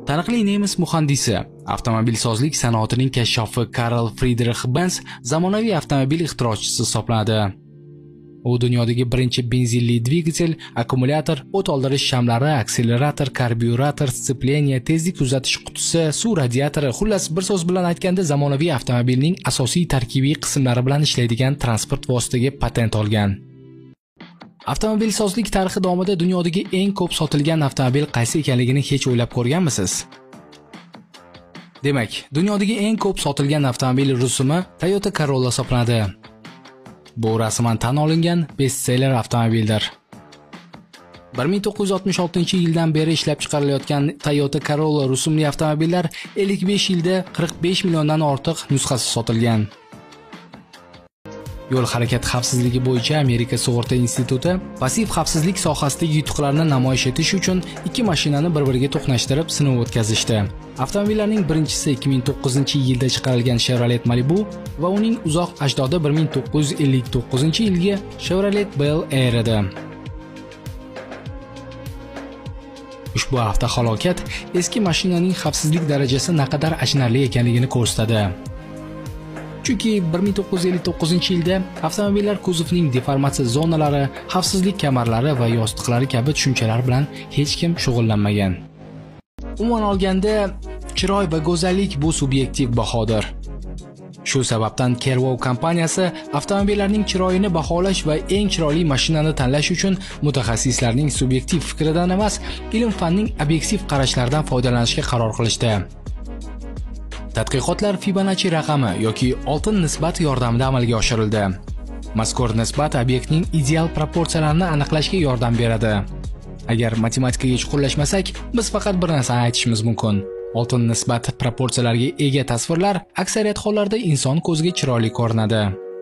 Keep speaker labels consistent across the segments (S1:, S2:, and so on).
S1: Taniqli nemis muhandisi, avtomobilsozlik sanoatining kashshofi Karl Friedrich Benz zamonaviy avtomobil ixtirochisi hisoblanadi. U dunyodagi birinchi benzinli dvigatel, akkumulyator, o't oldirish shamlari, akselerator, karbyurator, stsipleniya, tezlik uzatish qutisi, suv radiatori, xullas bir so'z bilan aytganda zamonaviy avtomobilning asosiy tarkibiy qismlari bilan ishlaydigan transport vositaga patent olgan. Avtomobilsozlik tarixi davomida dunyodagi eng ko'p sotilgan avtomobil qaysi ekanligini hech o'ylab ko'rganmisiz? Demak, dunyodagi eng ko'p sotilgan avtomobil rusumi Toyota Corolla hisoblanadi. Bu rasman tan olingan bestseller avtomobildir. 1966-yildan beri ishlab chiqarilayotgan Toyota Corolla rusumli avtomobillar 55 yilda 45 milliondan ortiq nusxasi sotilgan. Yo'l harakati xavfsizligi bo'yicha Amerika sug'urta instituti passiv xavfsizlik sohasidagi yutuqlarni namoyish etish uchun ikki mashinani bir-biriga to'qnashtirib sinov o'tkazishdi. Avtomobillarning birinchisi 2009-yilda chiqarilgan Chevrolet Malibu va uning uzoq ajdodi 1959-yilgi Chevrolet Bel Air edi. Ushbu avtohalokat eski mashinaning xavfsizlik darajasi naqadar achinarli ekanligini ko'rsatadi. Chunki 1959-yilda avtomobillar kuzovining deformatsiya zonalari, xavfsizlik kamarlari va yostiqlari kabi tushunchalar bilan hech kim shug'ullanmagan. Umuman olganda, chiroy va go'zallik bu subyektiv bahodir. Shu sababdan Carwow kompaniyasi avtomobillarning chiroyini baholash va eng chiroyli mashinani tanlash uchun mutaxassislarning subyektiv fikridan emas, ilm-fanning obyektiv qarashlaridan foydalanishga qaror qilishdi. Tadqiqotlar Fibonacci raqami yoki oltin nisbat yordamida amalga oshirildi. Mazkur nisbat obyektning ideal proporsiyalarini aniqlashga yordam beradi. Agar matematikaga chuqurlashmasak, biz faqat bir narsani aytishimiz mumkin. Oltin nisbat proporsiyalariga ega tasvirlar aksariyat hollarda inson ko'ziga chiroyli ko'rinadi.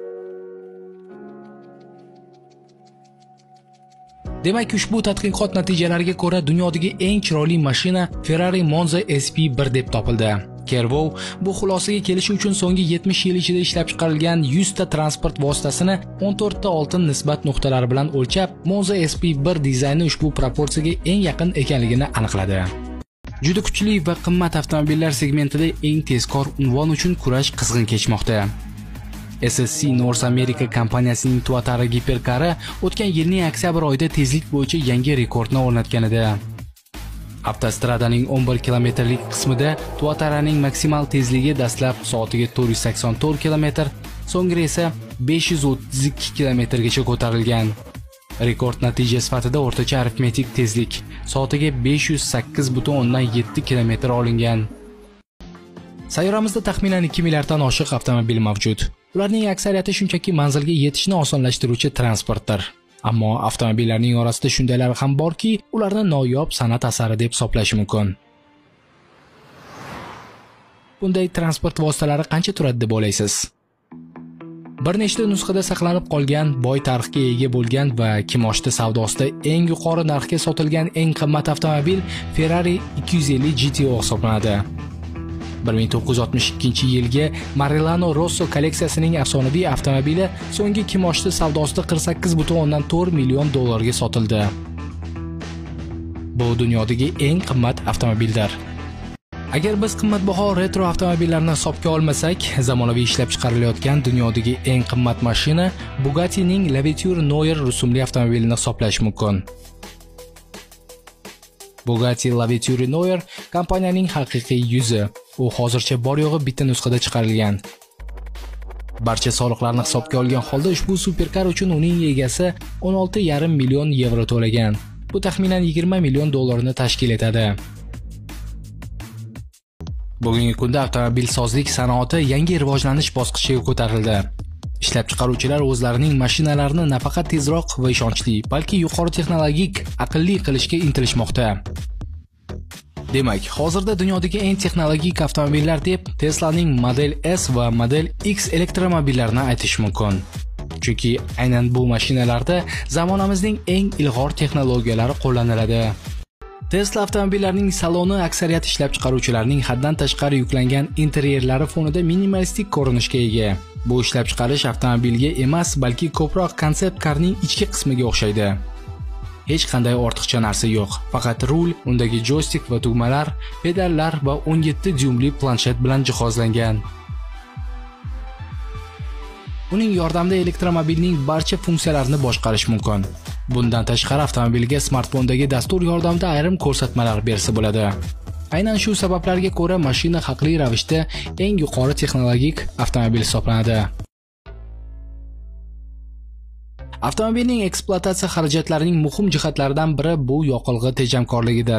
S1: Demak, ushbu tadqiqot natijalariga ko'ra dunyodagi eng chiroyli mashina Ferrari Monza SP1 deb topildi. Carwow bu xulosaga kelish uchun so'nggi 70 yil ichida ishlab chiqarilgan 100 ta transport vositasini 14 ta oltin nisbat nuqtalari bilan o'lchab, Monza SP1 dizayni ushbu proporsiyaga eng yaqin ekanligini aniqladi. Juda kuchli va qimmat avtomobillar segmentida eng tezkor unvon uchun kurash qizg'in kechmoqda. SSC North America kompaniyasining Tuatara giperkari o'tgan yilning oktyabr oyida tezlik bo'yicha yangi rekordni o'rnatgan edi. Avtostradaning 11 kilometrlik qismida Tuataraning maksimal tezligi dastlab soatiga 484 km, so'ngra esa 532 km gacha ko'tarilgan. Rekord natija sifatida o'rtacha arifmetik tezlik soatiga 508,7 km olingan. Sayyoramizda taxminan 2 milliarddan oshiq avtomobil mavjud. Ularning aksariyati shunchaki manzilga yetishni osonlashtiruvchi transportdir. Ammo avtomobillarning orasida shundaylar ham borki, ularni noyob san'at asari deb hisoblash mumkin. Bunday transport vositalari qancha turadi deb o'ylaysiz? Bir nechta nusxada saqlanib qolgan, boy tarixga ega bo'lgan va kimoshdi savdosida eng yuqori narxga sotilgan eng qimmat avtomobil Ferrari 250 GTO hisoblanadi. 1962-yilgi Marilano Rosso kolleksiyasining afsonaviy avtomobili so'nggi kimoshdi savdosida 48,4 million dollarga sotildi. Bu dunyodagi eng qimmat avtomobildir. Agar biz qimmatbaho retro avtomobillarni hisobga olmasak, zamonaviy ishlab chiqarilayotgan dunyodagi eng qimmat mashina Bugatti'ning Lavatour Noir rusumli avtomobilini hisoblash mumkin. Bugatti Lavatour Noir kompaniyaning haqiqiy yuzi. U hozircha bor yo'g'i bitta nusxada chiqarilgan. Barcha soliqlarni hisobga olgan holda ushbu superkar uchun uning egasi 16,5 million yevro to'lagan. Bu taxminan 20 million dollarni tashkil etadi. Bugungi kunda avtomobilsozlik sanoati yangi rivojlanish bosqichiga ko'tarildi. Ishlab chiqaruvchilar o'zlarining mashinalarini nafaqat tezroq va ishonchli, balki yuqori texnologik, aqlli qilishga intilishmoqda. Demak, hozirda dunyodagi eng texnologik avtomobillar deb Tesla'ning Model S va Model X elektromobillarini aytish mumkin. Chunki aynan bu mashinalarda zamonamizning eng ilg'or texnologiyalari qo'llaniladi. Tesla avtomobillarining saloni aksariyat ishlab chiqaruvchilarning haddan tashqari yuklangan interyerlari fonida minimalistik ko'rinishga ega. Bu ishlab chiqarish avtomobilga emas, balki ko'proq konsept karning ichki qismiga o'xshaydi. hech qanday ortiqcha narsa yo'q. Faqat rul, undagi joystick va tugmalar, pedallar va 17 dyumli planshet bilan jihozlangan. Uning yordamida elektromobilning barcha funksiyalarini boshqarish mumkin. Bundan tashqari avtomobilga smartfondagi dastur yordamida ayrim ko'rsatmalar bersa bo'ladi. Aynan shu sabablarga ko'ra mashina haqli ravishda eng yuqori texnologik avtomobil hisoblanadi. Avtomobilning ekspluatatsiya xarajatlarining muhim jihatlaridan biri bu yoqilg'i tejamkorligidir.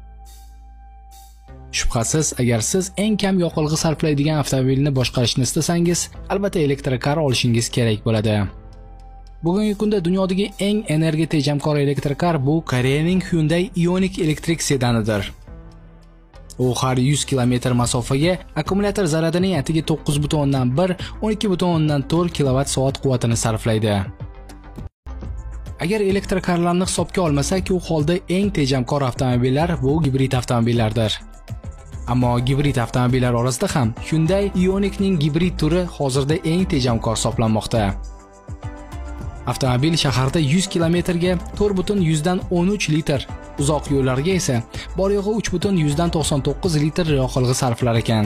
S1: Shubhasiz, agar siz eng kam yoqilg'i sarflaydigan avtomobilni boshqarishni istasangiz, albatta elektrokar olishingiz kerak bo'ladi. Bugungi kunda dunyodagi eng energiya tejamkor elektrokar bu Koreyaning Hyundai Ioniq elektrik sedanidir. U har 100 km masofaga akkumulyator zaradining atiga 9.1 12.4 kWh quvvatini sarflaydi. Agar elektrokarlarni hisobga olmasak, u holda eng tejamkor avtomobillar bu gibrid avtomobillardir. Ammo gibrid avtomobillar orasida ham Hyundai Ioniqning gibrid turi hozirda eng tejamkor hisoblanmoqda. Avtomobil shaharda 100 km ga 4.13 litr, uzoq yo'llarga esa bor yo'g'i 3.99 litr yoqilg'i sarflar ekan.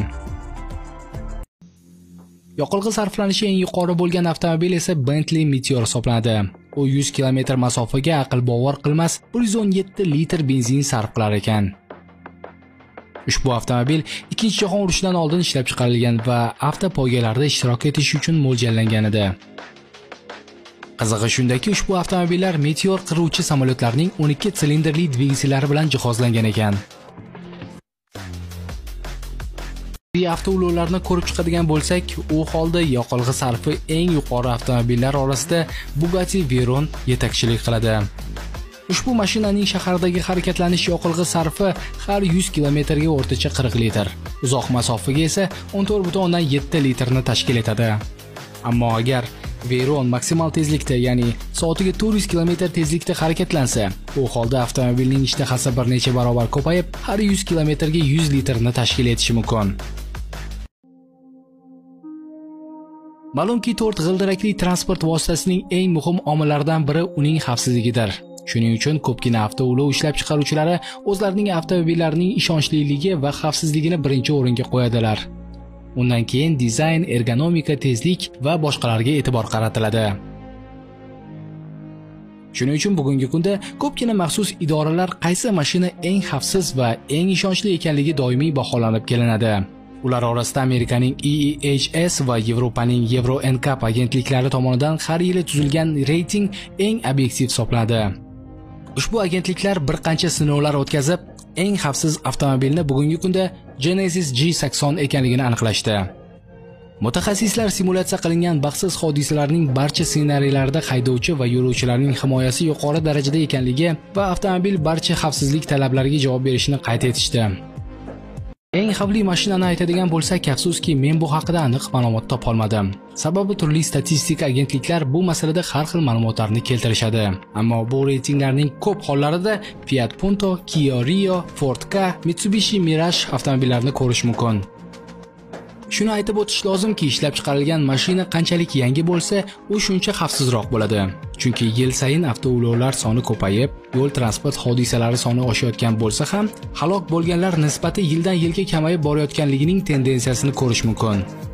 S1: Yoqilg'i sarflanishi eng yuqori bo'lgan avtomobil esa Bentley Meteor hisoblanadi. U 100 km masofaga aql bovar qilmas 117 litr benzin sarf qilar ekan. Ushbu avtomobil Ikkinchi jahon urushidan oldin ishlab chiqarilgan va avtopoygalarda ishtirok etish uchun mo'ljallangan edi. Qizig'i shundaki, ushbu avtomobillar Meteor qiruvchi samolyotlarning 12 silindrli dvigatellari bilan jihozlangan ekan. Avtoulovlarni ko'rib chiqadigan bo'lsak, u holda yoqilg'i sarfi eng yuqori avtomobillar orasida Bugatti Veyron yetakchilik qiladi. Ushbu mashinaning shahardagi harakatlanish yoqilg'i sarfi har 100 km ga o'rtacha 40 litr, uzoq masofaga esa 14.7 litrni tashkil etadi. Ammo agar Veyron maksimal tezlikda, ya'ni soatiga 400 km tezlikda harakatlansa, u holda avtomobilning ishtahasi bir necha barobar ko'payib, har 100 km ga 100 litrni tashkil etishi mumkin. Ma'lumki, 4 g'ildirakli transport vositasining eng muhim omillaridan biri uning xavfsizligidir. Shuning uchun ko'pgina avtoulov ishlab chiqaruvchilari o'zlarining avtomobillarining ishonchliligi va xavfsizligini birinchi o'ringa qo'yadilar. Undan keyin dizayn, ergonomika, tezlik va boshqalarga e'tibor qaratiladi. Shuning uchun bugungi kunda ko'pgina maxsus idoralar qaysi mashina eng xavfsiz va eng ishonchli ekanligi doimiy baholanib kelinadi. Ular orasida Amerikaning EEHS va Yevropaning Euro NCAP agentliklari tomonidan har yili tuzilgan reyting eng obyektiv hisoblanadi. Ushbu agentliklar bir qancha sinovlar o'tkazib, eng xavfsiz avtomobilni bugungi kunda Genesis G80 ekanligini aniqlashdi. Mutaxassislar simulyatsiya qilingan baxtsiz hodisalarning barcha ssenariylarida haydovchi va yo'lovchilarning himoyasi yuqori darajada ekanligi va avtomobil barcha xavfsizlik talablariga javob berishini qayd etishdi. Eng xavfli mashinani aytadigan bo'lsak, afsuski men bu haqida aniq ma'lumot topa olmadim. Sababi turli statistik agentliklar bu masalada har xil ma'lumotlarni keltirishadi. Ammo bu reytinglarning ko'p hollarida Fiat Punto, Kia Rio, Ford Ka, Mitsubishi Mirage avtomobillarini ko'rish mumkin. Shuni aytib o'tish lozimki, ishlab chiqarilgan mashina qanchalik yangi bo'lsa, u shuncha xavfsizroq bo'ladi. Chunki yil sayin avtoulovlar soni ko'payib, yo'l transport hodisalari soni oshayotgan bo'lsa ham, halok bo'lganlar nisbati yildan yilga kamayib borayotganligining tendensiyasini ko'rish mumkin.